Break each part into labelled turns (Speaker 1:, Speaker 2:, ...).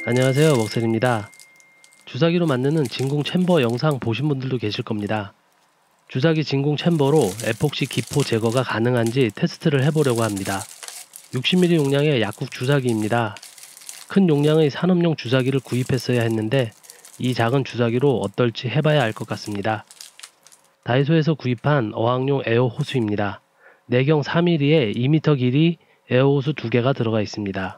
Speaker 1: 안녕하세요, 먹셀입니다. 주사기로 만드는 진공 챔버 영상 보신 분들도 계실 겁니다. 주사기 진공 챔버로 에폭시 기포 제거가 가능한지 테스트를 해보려고 합니다. 60ml 용량의 약국 주사기입니다. 큰 용량의 산업용 주사기를 구입했어야 했는데 이 작은 주사기로 어떨지 해봐야 알 것 같습니다. 다이소에서 구입한 어항용 에어 호수입니다. 내경 4mm에 2m 길이 에어 호수 2개가 들어가 있습니다.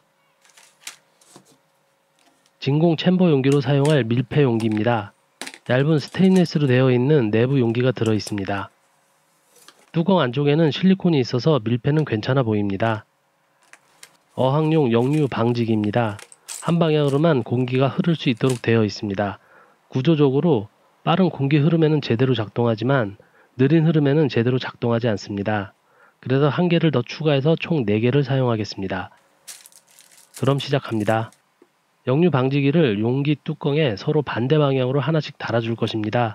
Speaker 1: 진공 챔버 용기로 사용할 밀폐 용기입니다. 얇은 스테인리스로 되어 있는 내부 용기가 들어 있습니다. 뚜껑 안쪽에는 실리콘이 있어서 밀폐는 괜찮아 보입니다. 어항용 역류 방지기입니다. 한 방향으로만 공기가 흐를 수 있도록 되어 있습니다. 구조적으로 빠른 공기 흐름에는 제대로 작동하지만 느린 흐름에는 제대로 작동하지 않습니다. 그래서 한 개를 더 추가해서 총 4개를 사용하겠습니다. 그럼 시작합니다. 역류 방지기를 용기 뚜껑에 서로 반대 방향으로 하나씩 달아줄 것입니다.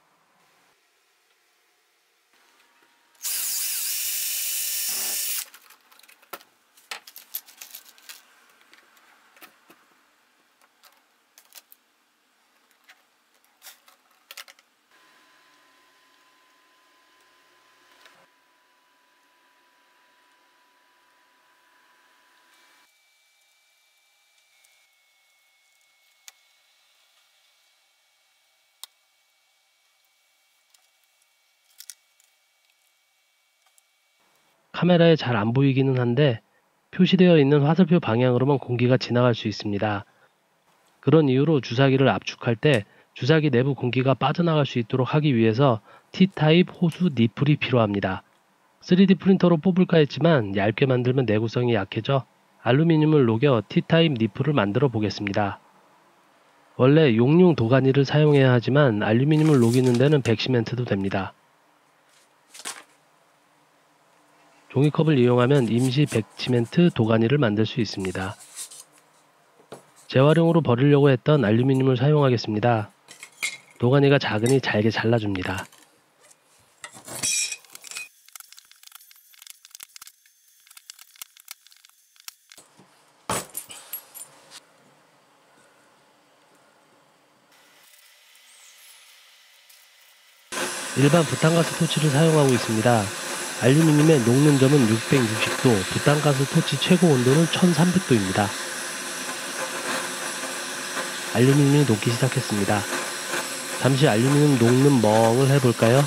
Speaker 1: 카메라에 잘 안 보이기는 한데 표시되어 있는 화살표 방향으로만 공기가 지나갈 수 있습니다. 그런 이유로 주사기를 압축할 때 주사기 내부 공기가 빠져나갈 수 있도록 하기 위해서 T타입 호수 니플이 필요합니다. 3D 프린터로 뽑을까 했지만 얇게 만들면 내구성이 약해져 알루미늄을 녹여 T타입 니플을 만들어 보겠습니다. 원래 용융 도가니를 사용해야 하지만 알루미늄을 녹이는 데는 백시멘트도 됩니다. 종이컵을 이용하면 임시 백시멘트 도가니를 만들 수 있습니다. 재활용으로 버리려고 했던 알루미늄을 사용하겠습니다. 도가니가 작으니 잘게 잘라줍니다. 일반 부탄가스 토치를 사용하고 있습니다. 알루미늄의 녹는 점은 660도, 부탄가스 토치 최고 온도는 1300도입니다. 알루미늄이 녹기 시작했습니다. 잠시 알루미늄 녹는 멍을 해볼까요?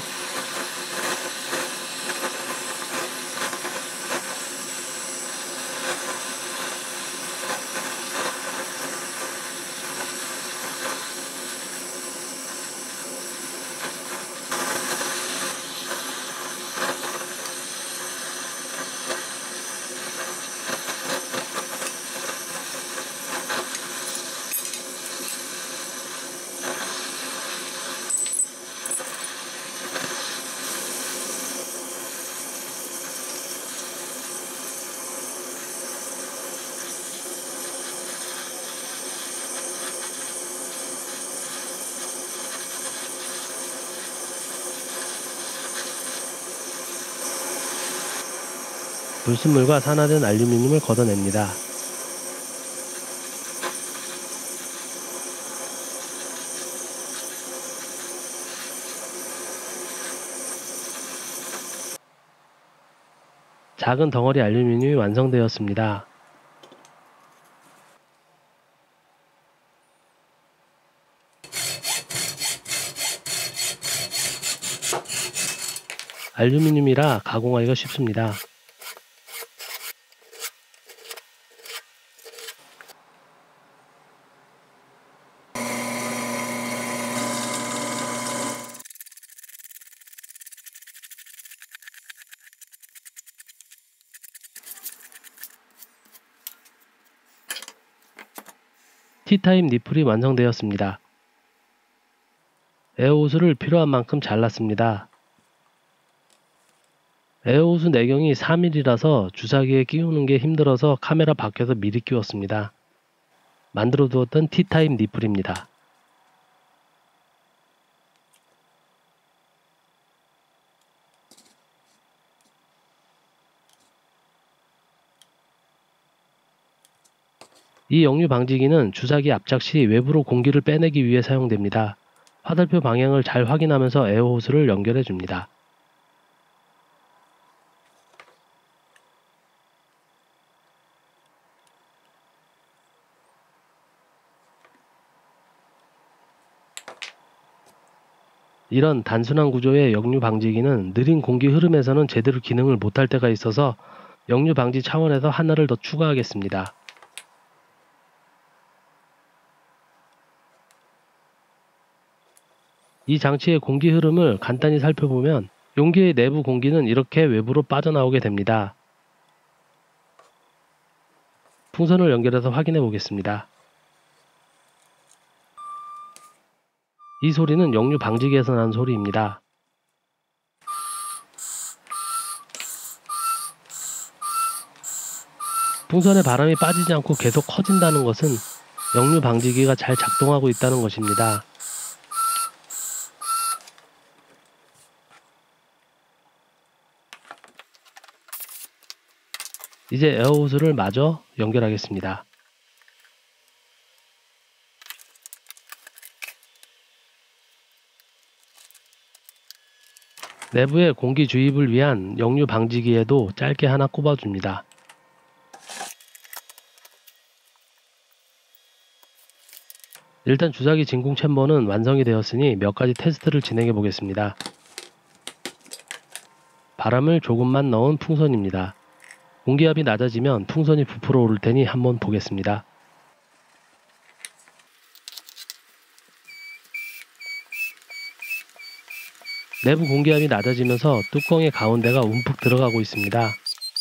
Speaker 1: 불순물과 산화된 알루미늄을 걷어냅니다. 작은 덩어리 알루미늄이 완성되었습니다. 알루미늄이라 가공하기가 쉽습니다. T타입 니플이 완성되었습니다. 에어호스를 필요한 만큼 잘랐습니다. 에어호스 내경이 4mm라서 주사기에 끼우는 게 힘들어서 카메라 밖에서 미리 끼웠습니다. 만들어 두었던 T타입 니플입니다. 이 역류 방지기는 주사기 압착 시 외부로 공기를 빼내기 위해 사용됩니다. 화살표 방향을 잘 확인하면서 에어호스를 연결해 줍니다. 이런 단순한 구조의 역류 방지기는 느린 공기 흐름에서는 제대로 기능을 못할 때가 있어서 역류 방지 차원에서 하나를 더 추가하겠습니다. 이 장치의 공기 흐름을 간단히 살펴보면 용기의 내부 공기는 이렇게 외부로 빠져나오게 됩니다. 풍선을 연결해서 확인해 보겠습니다. 이 소리는 역류 방지기에서 나는 소리입니다. 풍선에 바람이 빠지지 않고 계속 커진다는 것은 역류 방지기가 잘 작동하고 있다는 것입니다. 이제 에어호스를 마저 연결하겠습니다. 내부에 공기 주입을 위한 역류 방지기에도 짧게 하나 꼽아줍니다. 일단 주사기 진공 챔버는 완성이 되었으니 몇 가지 테스트를 진행해 보겠습니다. 바람을 조금만 넣은 풍선입니다. 공기압이 낮아지면 풍선이 부풀어 오를 테니 한번 보겠습니다. 내부 공기압이 낮아지면서 뚜껑의 가운데가 움푹 들어가고 있습니다.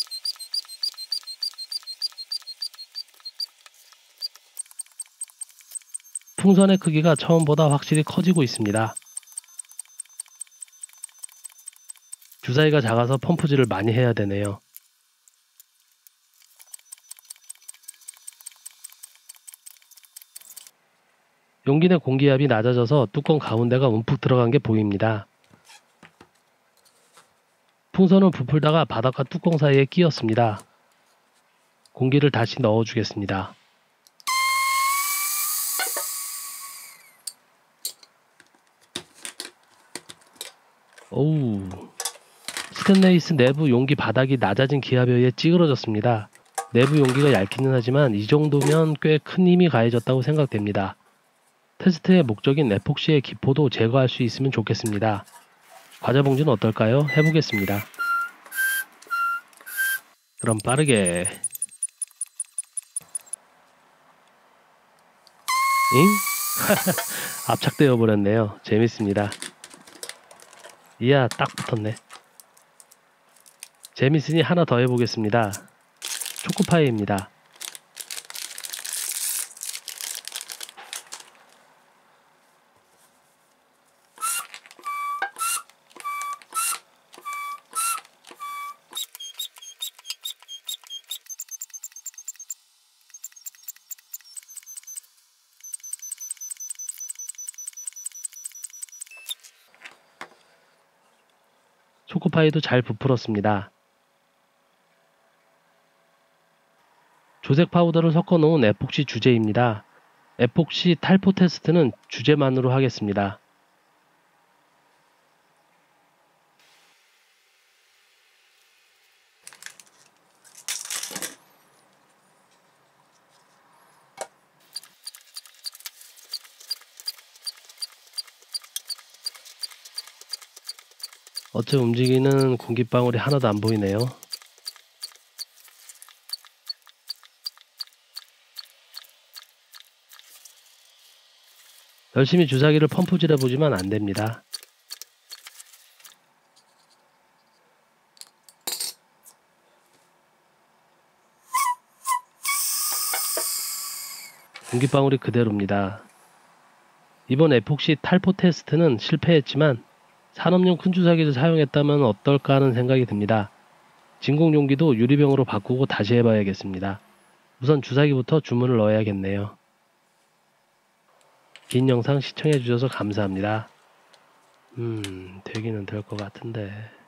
Speaker 1: 풍선의 크기가 처음보다 확실히 커지고 있습니다. 주사위가 작아서 펌프질을 많이 해야 되네요. 용기 내 공기압이 낮아져서 뚜껑 가운데가 움푹 들어간 게 보입니다. 풍선은 부풀다가 바닥과 뚜껑 사이에 끼었습니다. 공기를 다시 넣어주겠습니다. 오우, 스테인레스 내부 용기 바닥이 낮아진 기압에 의해 찌그러졌습니다. 내부 용기가 얇기는 하지만 이 정도면 꽤 큰 힘이 가해졌다고 생각됩니다. 테스트의 목적인 에폭시의 기포도 제거할 수 있으면 좋겠습니다. 과자 봉지는 어떨까요? 해보겠습니다. 그럼 빠르게. 잉? 압착되어 버렸네요. 재밌습니다. 이야, 딱 붙었네. 재밌으니 하나 더 해보겠습니다. 초코파이입니다. 초코파이도 잘 부풀었습니다. 조색 파우더를 섞어 놓은 에폭시 주제입니다. 에폭시 탈포 테스트는 주제만으로 하겠습니다. 어째 움직이는 공기방울이 하나도 안 보이네요. 열심히 주사기를 펌프질해 보지만 안 됩니다. 공기방울이 그대로입니다. 이번 에폭시 탈포 테스트는 실패했지만 산업용 큰 주사기를 사용했다면 어떨까 하는 생각이 듭니다. 진공 용기도 유리병으로 바꾸고 다시 해봐야겠습니다. 우선 주사기부터 주문을 넣어야겠네요. 긴 영상 시청해주셔서 감사합니다. 되기는 될 것 같은데...